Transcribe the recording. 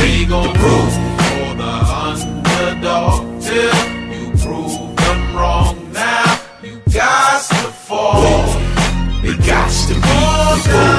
They gon' prove for the underdog till you prove them wrong. Now you got to fall. It got to be.